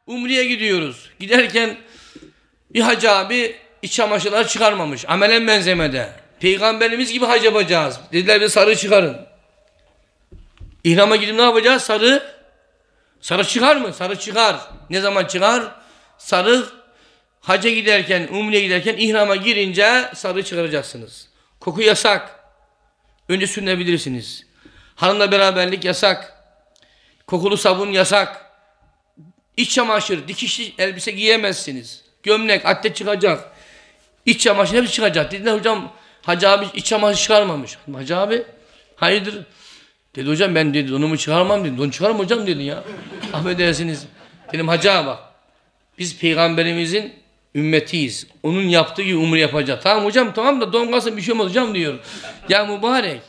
Umre'ye gidiyoruz. Giderken bir hacı abi iç çamaşırları çıkarmamış. Amelen benzemede. Peygamberimiz gibi hac yapacağız. Dediler bir sarı çıkarın. İhrama gidip ne yapacağız? Sarı çıkar mı? Sarı çıkar. Ne zaman çıkar? Sarı hacca giderken, umreye giderken ihrama girince sarı çıkaracaksınız. Koku yasak. Önce sürünebilirsiniz. Hanımla beraberlik yasak. Kokulu sabun yasak. İç çamaşır, dikişli elbise giyemezsiniz. Gömlek, atlet çıkacak. İç çamaşır hepsi çıkacak. Dediler hocam hacı abi iç çamaşır çıkarmamış. Hacı abi hayırdır? Dedi hocam ben dedi donumu çıkarmam dedi. Don çıkarım hocam dedi ya. Affedersiniz. Dedim hacı abi bak. Biz peygamberimizin ümmetiyiz. Onun yaptığı gibi umre yapacağız. Tamam hocam tamam da don kalsın bir şey olmaz hocam diyor. Ya mübarek.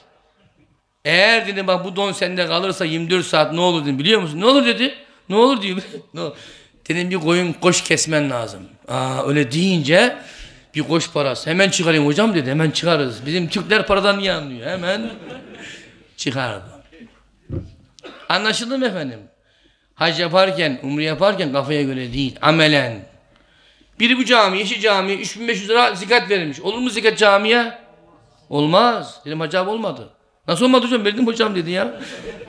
Eğer dedim bak bu don sende kalırsa 24 saat ne olur dedim biliyor musun? Ne olur dedi. Ne olur diyor. Ne olur. Dedim bir koyun koş kesmen lazım. Öyle deyince bir koş parası. Hemen çıkarayım hocam dedi. Hemen çıkarız. Bizim Türkler paradan niye anlıyor? Hemen çıkardı. Anlaşıldı mı efendim? Hac yaparken, umre yaparken kafaya göre değil. Amelen. Biri bu cami, Yeşil Cami'ye 3500 lira zekat verilmiş. Olur mu zekat camiye? Olmaz. Dedim hacı abi olmadı. Nasıl olmadı hocam? Verdim hocam dedi ya.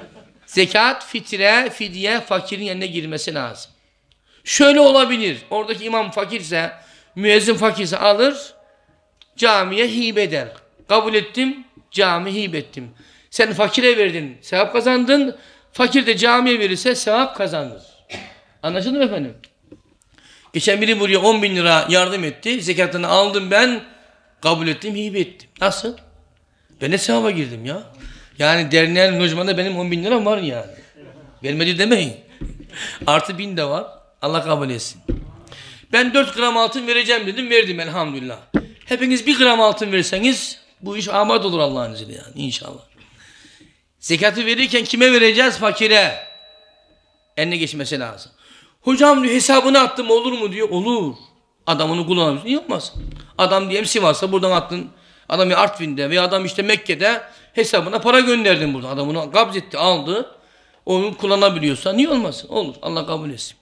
Zekat, fitre, fidye, fakirin yerine girmesi lazım. Şöyle olabilir. Oradaki imam fakirse, müezzin fakirse alır, camiye hibe eder. Kabul ettim, cami hibe ettim. Sen fakire verdin, sevap kazandın. Fakir de camiye verirse sevap kazanır. Anlaşıldı mı efendim? Geçen biri buraya 10.000 lira yardım etti. Zekatını aldım ben, kabul ettim, hibe ettim. Nasıl? Ben de sevaba girdim ya. Yani derneğin lojmanında benim 10.000 liram var yani. Vermedi demeyin. Artı 1000 de var. Allah kabul etsin. Ben 4 gram altın vereceğim dedim. Verdim elhamdülillah. Hepiniz 1 gram altın verseniz bu iş amat olur Allah'ın izniyle yani inşallah. Zekatı verirken kime vereceğiz? Fakire. Eline geçmesi lazım. Hocam diyor hesabını attım olur mu diyor. Olur. Adam onu kullanabilir. Niye olmasın? Adam diyelim Sivas'ta buradan attın. Adam ya Artvin'de veya adam işte Mekke'de hesabına para gönderdin burada. Adam onu kabz etti aldı. Onu kullanabiliyorsa niye olmasın? Olur. Allah kabul etsin.